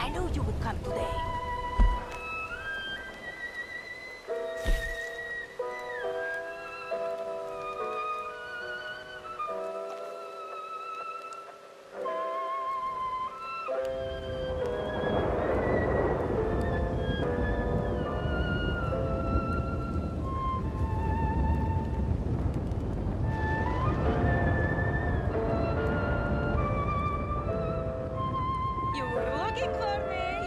I knew you would come today. You were looking for me.